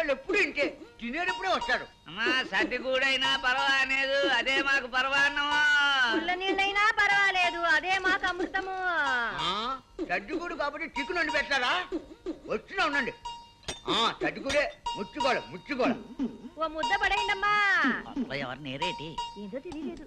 వాళ్ళు ఎప్పుడు ఇంటే తినేటప్పుడే వస్తాడు. అమ్మా సర్ది కూడైనా పర్వాలేదు, అదే మాకు పర్వాన్నమా. పుల్ల నీళ్ళైనా పర్వాలేదు, అదే మాకు అమృతము. సర్దిగూడు కాబట్టి చికెన్ వండి పెట్టారా? వచ్చినా ఉండండి. సర్దిగూడే ముచ్చుకోవాలి ముచ్చుకోవాలి. ఓ ముద్ద పడేయండమ్మా. ఎవరు నేరేటి ఏదో తెలియలేదు.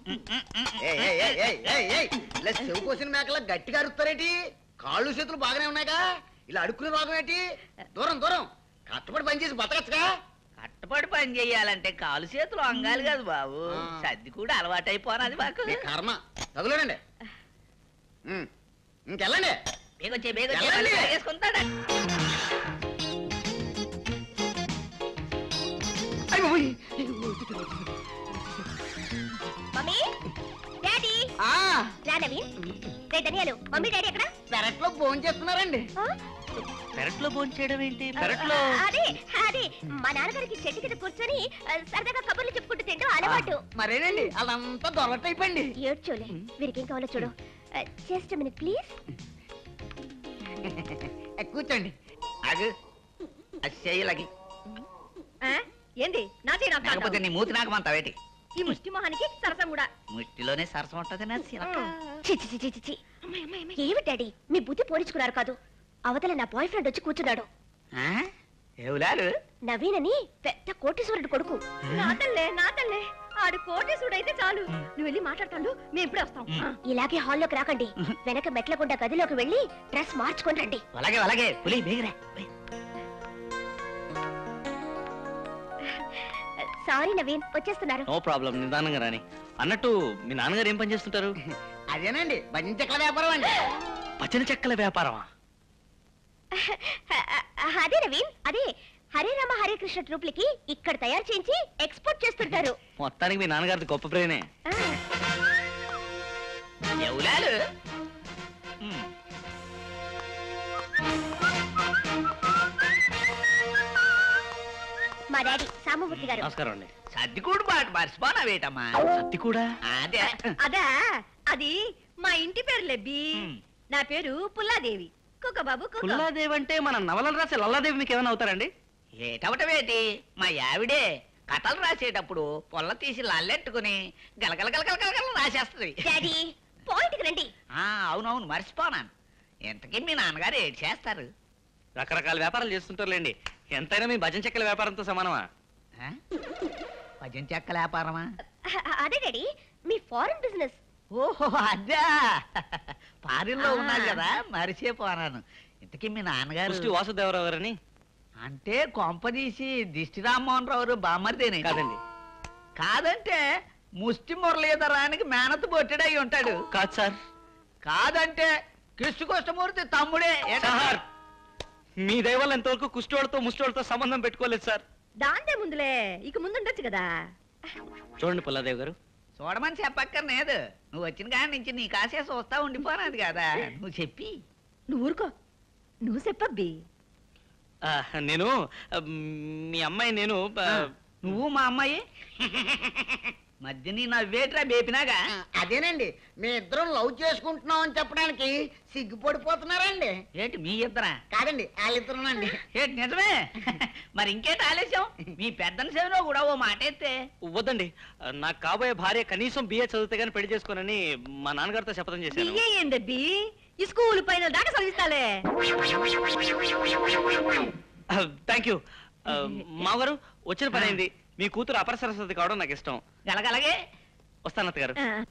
ఇలా చెవు కోసిన మేకలా గట్టిగా అరుస్తారేటి? కాళ్ళు చేతులు బాగానే ఉన్నాయిగా, ఇలా అడుక్కునే రోగం ఏంటి? దూరం దూరం కష్టపడి పనిచేసి బతకచ్చుగా. కట్టపడి పని చెయ్యాలంటే కాలు చేతులు అంగాలి కదా బాబు. సర్ది కూడా అలవాటైపోనది మాకు. కర్మ తగులేనండి. ఇంకెళ్ళండి. బేగొచ్చే బేగొచ్చే వేసుకుంటాడా? మమ్మీ డాడీ రానవి ధనియాలు. మమ్మీ డాడీ ఎక్కడ? పెరట్లో భోజనం చేస్తున్నారండి. పెరట్లో భోజనం చేయడం ఏంటి? పెరట్లో అదే అదే మా నాన్నగారికి చెట్టు కింద కూర్చొని సరదాగా కబుర్లు చెప్పుకుంటూ తింటాం అలవాటు. మరేనండి అదంతా దొరటైపోయింది. ఏడ్చోలే, వీరికి ఏం కావాలో చూడు. Just minute please. కూర్చోండి. అది చెయ్యలగి ఏంది నా లేకపోతే నీ మూతి నాకు మంత వేటి. ఈ ముష్టి మొహానికి సరసం కూడా. ముష్టిలోనే సరసం ఉంటది. ఏమి డాడీ మీ బుద్ధి పోల్చుకున్నారు కాదు. అవతల నా బాయ్ ఫ్రెండ్ వచ్చి కూర్చున్నాడు. ఎవరు? నవీన్ అని పెద్ద కోటీశ్వరుడు కొడుకు. నా తల్లే ఆడు కోటీశ్వరుడు అయితే చాలు. నువ్వు వెళ్ళి మాట్లాడతాడు, మేము ఇప్పుడే వస్తాం. ఇలాగే హాల్లోకి రాకండి, వెనక మెట్లకుండా గదిలోకి వెళ్ళి డ్రెస్ మార్చుకొని రండి. అలాగే అలాగే పులి బేగరా. సారీ నవీన్, వచ్చేస్తున్నారు. నో ప్రాబ్లం, నిదానంగా రాని. అన్నట్టు మీ నాన్నగారు ఏం పని చేస్తుంటారు? అదేనండి భజన చెక్కల వ్యాపారం అండి. పచ్చని చెక్కల వ్యాపారమా? అదే నవీన్, అదే హరే రామ హరే కృష్ణ ట్రూప్లకి ఇక్కడ తయారు చేయించి ఎక్స్పోర్ట్ చేస్తుంటారు. మొత్తానికి మీ నాన్నగారిది గొప్ప బ్రెయినే. ఎవరు? మా డాడీ సామమూర్తి గారు. నమస్కారం అండి. సర్దికూడు బాట మర్చిపోనా వేటమ్మా? సత్తి కూడా? అదే అదా అది మా ఇంటి పేరు లెబ్బి. నా పేరు పుల్లాదేవి. కుక్కబాబు పుల్లాదేవి అంటే మన నవలను రాసే లల్లాదేవి మీకు ఏమైనా అవుతారండి? ఏటవటమేటి, మా యావిడే కథలు రాసేటప్పుడు పొల్ల తీసి లల్లెట్టుకుని గలగల గలగల రాసేస్తుంది. డాడీ పాయింట్కి రండి. అవునవును మర్చిపోనాను. ఇంతకీ మీ నాన్నగారు ఏడు చేస్తారు? రకరకాల వ్యాపారాలు చేస్తుంటారులేండి. ఎంతైనా మీ భజన చెక్కల వ్యాపారంతో సమానమా? భజన చెక్కల వ్యాపారమా? అదే డాడీ మీ ఫారెన్ బిజినెస్. ఓహో అదా, పారిల్లో ఉన్నారు కదా, మరిచిపోనాను. ఇంతకీ మీ నాన్నగారు వాసుదేవరావు గారని. అంటే కొంపదీసి దిష్టి రామ్మోహన్ రావు బామ్మర్దేనే? కాదండి. కాదంటే ముష్టి మురళీధరానికి మేనత్ బొట్టెడై ఉంటాడు. కాదు సార్. కాదంటే కృష్ణకృష్ణమూర్తి తమ్ముడే. మీ దయవల్ల ఎంతవరకు కుష్టివాళ్ళతో ముష్టివాళ్ళతో సంబంధం పెట్టుకోలేదు సార్. దాంతే ముందులే, ఇక ముందుండొచ్చు కదా. చూడండి పుల్లాదేవి గారు, చూడమని చెప్పక్కర్లేదు. నువ్వు వచ్చిన కాడి నుంచి నీ కాసే చూస్తా ఉండిపోనాది కదా. నువ్వు చెప్పి. నువ్వు ఊరుకో, నువ్వు చెప్పబ్బి. నేను మీ అమ్మాయి నేను నువ్వు మా అమ్మాయి మధ్య నీ నవ్వేట్రా బేపినాగా. అదేనండి మీ ఇద్దరం లవ్ చేసుకుంటున్నాం అని చెప్పడానికి సిగ్గుపడిపోతున్నారండి. ఏంటి మీ ఇద్దరా? కాదండి వాళ్ళిద్దరునండి. ఏంటి నిజమే? మరి ఇంకేంటి ఆలస్యం? మీ పెద్దని సేవలో కూడా ఓ మాట ఎత్తే. వద్దండి, నాకు కాబోయే భార్య కనీసం బిఏ చదివితే గానీ పెళ్లి చేసుకోనని మా నాన్నగారితో శపథం చేశాను. ఏందబ్బి ఈ స్కూల్ పైన దాకా చదివిస్తాలే. థ్యాంక్ యూ మావారు. వచ్చిన పని అయింది. మీ కూతురు అపర సరస్వతి కావడం నాకు ఇష్టం. గలగలగే వస్తాను అత్తగారు.